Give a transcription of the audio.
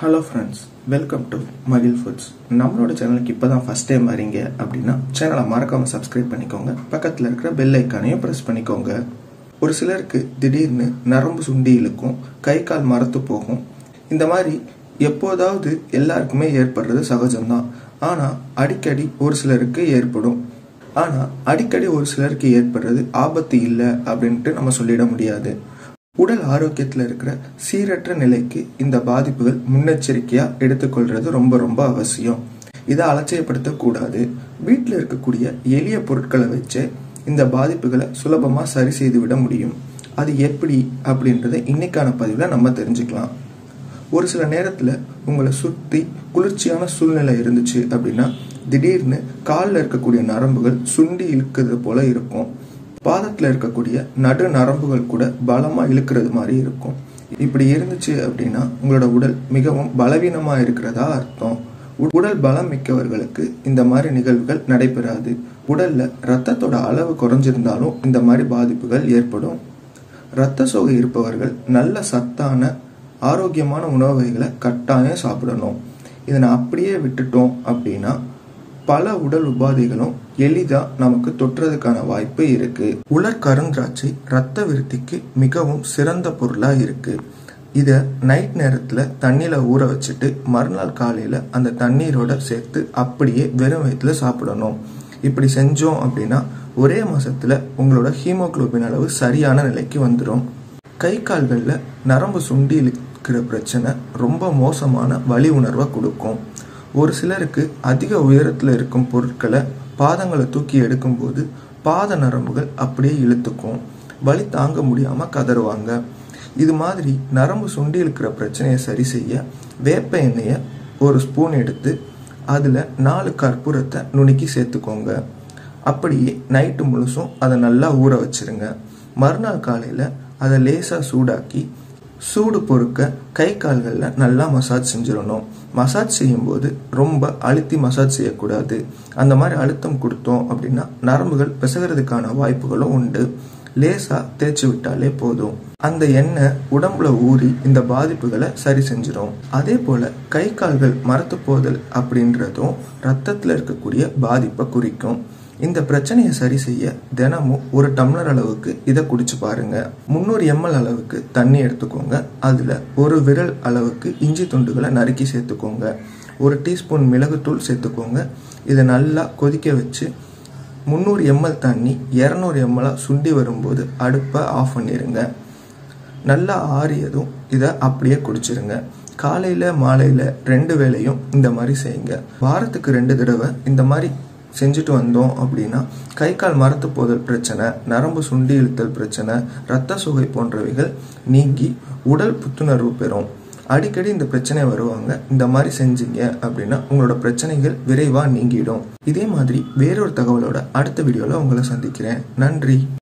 Hello friends, welcome to மகிழ் foods. நம்மளோட சேனலுக்கு இப்போ தான் ஃபஸ்ட் டைம் வரீங்க அப்படின்னா சேனலை மறக்காமல் சப்ஸ்கிரைப் பண்ணிக்கோங்க. பக்கத்தில் இருக்கிற பெல் ஐக்கானையும் ப்ரெஸ் பண்ணிக்கோங்க. ஒரு சிலருக்கு திடீர்னு நரம்பு சுண்டி இழுக்கும், கை கால் மரத்து போகும். இந்த மாதிரி எப்போதாவது எல்லாருக்குமே ஏற்படுறது சகஜம்தான். ஆனால் அடிக்கடி ஒரு சிலருக்கு ஏற்படும். ஆனால் அடிக்கடி ஒரு சிலருக்கு ஏற்படுறது ஆபத்து இல்லை அப்படின்ட்டு நம்ம சொல்லிட முடியாது. உடல் ஆரோக்கியத்தில் இருக்கிற சீரற்ற நிலைக்கு இந்த பாதிப்புகள் முன்னெச்சரிக்கையா எடுத்துக்கொள்றது ரொம்ப ரொம்ப அவசியம். இதை அலட்சியப்படுத்தக்கூடாது. வீட்டில் இருக்கக்கூடிய எளிய பொருட்களை வச்சு இந்த பாதிப்புகளை சுலபமாக சரி செய்து விட முடியும். அது எப்படி அப்படின்றத இன்னைக்கான பதிவில் நம்ம தெரிஞ்சுக்கலாம். ஒரு சில நேரத்தில் உங்களை சுற்றி குளிர்ச்சியான சூழ்நிலை இருந்துச்சு அப்படின்னா திடீர்னு காலில் இருக்கக்கூடிய நரம்புகள் சுண்டி இழுக்கிறது போல இருக்கும். பாதத்தில் இருக்கக்கூடிய நடு நரம்புகள் கூட பலமா இழுக்கிறது மாதிரி இருக்கும். இப்படி இருந்துச்சு அப்படின்னா உங்களோட உடல் மிகவும் பலவீனமா இருக்கிறதா அர்த்தம். உடல் பலம் மிக்கவர்களுக்கு இந்த மாதிரி நிகழ்வுகள் நடைபெறாது. உடல்ல ரத்தத்தோட அளவு குறைஞ்சிருந்தாலும் இந்த மாதிரி பாதிப்புகள் ஏற்படும். இரத்த சோகை இருப்பவர்கள் நல்ல சத்தான ஆரோக்கியமான உணவு வகைகளை கட்டாயம் சாப்பிடணும். இதை அப்படியே விட்டுட்டோம் அப்படின்னா பல உடல் உபாதைகளும் எளிதா நமக்கு தொற்றுறதுக்கான வாய்ப்பு இருக்கு. உலர் கருந்திராட்சை ரத்த விருத்திக்கு மிகவும் சிறந்த பொருளா இருக்கு. இத நைட் நேரத்துல தண்ணியில ஊற வச்சுட்டு மறுநாள் காலையில அந்த தண்ணீரோட சேர்த்து அப்படியே வெறும் வயிற்றுல சாப்பிடணும். இப்படி செஞ்சோம் அப்படின்னா ஒரே மாசத்துல உங்களோட ஹீமோகுளோபின் அளவு சரியான நிலைக்கு வந்துடும். கை கால்கள்ல நரம்பு சுண்டி இழுக்கிற பிரச்சனை ரொம்ப மோசமான வலி உணர்வை கொடுக்கும். ஒரு சிலருக்கு அதிக உயரத்தில் இருக்கும் பொருட்களை பாதங்களை தூக்கி எடுக்கும்போது பாத நரம்புகள் அப்படியே இழுத்துக்கும். வலி தாங்க முடியாம கதறுவாங்க. இது மாதிரி நரம்பு சுண்டி இழுக்கிற பிரச்சனையை சரி செய்ய வேப்ப எண்ணெயை ஒரு ஸ்பூன் எடுத்து அதுல 4 கற்பூரத்தை நுணுக்கி சேர்த்துக்கோங்க. அப்படியே நைட்டு முழுசும் அதை நல்லா ஊற வச்சிருங்க. மறுநாள் காலையில அதை லேசா சூடாக்கி சூடு பொறுக்க கை கால்கள்ல நல்லா மசாஜ் செஞ்சிடணும். மசாஜ் செய்யும் போது ரொம்ப அழுத்தி மசாஜ் செய்யக்கூடாது. அந்த மாதிரி அழுத்தம் கொடுத்தோம் அப்படின்னா நரம்புகள் பிசகிறதுக்கான வாய்ப்புகளும் உண்டு. லேசா தேய்ச்சி விட்டாலே போதும். அந்த எண்ணெய் உடம்புல ஊறி இந்த பாதிப்புகளை சரி செஞ்சிடும். அதே போல கை கால்கள் மரத்து போதல் அப்படின்றதும் ரத்தத்துல இருக்கக்கூடிய பாதிப்பை குறிக்கும். இந்த பிரச்சனையை சரி செய்ய தினமும் 1 டம்ளர் அளவுக்கு இதை குடிச்சு பாருங்க. 300 ml அளவுக்கு தண்ணி எடுத்துக்கோங்க. அதுல 1 விரல் அளவுக்கு இஞ்சி துண்டுகளை நறுக்கி சேர்த்துக்கோங்க. 1 டீஸ்பூன் மிளகுத்தூள் சேர்த்துக்கோங்க. இதை நல்லா கொதிக்க வச்சு 300 ml தண்ணி 200 ml சுண்டி வரும்போது அடுப்பை ஆஃப் பண்ணிருங்க. நல்லா ஆறியதும் இதை அப்படியே குடிச்சிருங்க. காலையில மாலையில 2 வேளையும் இந்த மாதிரி செய்யுங்க. வாரத்துக்கு 2 தடவை இந்த மாதிரி செஞ்சுட்டு வந்தோம் அப்படின்னா கை கால் மரத்து போதல் பிரச்சனை, நரம்பு சுண்டி இழுத்தல் பிரச்சனை, இரத்த சோகை போன்றவைகள் நீங்கி உடல் புத்துணர்வு பெறும். அடிக்கடி இந்த பிரச்சனை வருவாங்க. இந்த மாதிரி செஞ்சீங்க அப்படின்னா உங்களோட பிரச்சனைகள் விரைவா நீங்கிடும். இதே மாதிரி வேறொரு தகவலோட அடுத்த வீடியோல உங்களை சந்திக்கிறேன். நன்றி.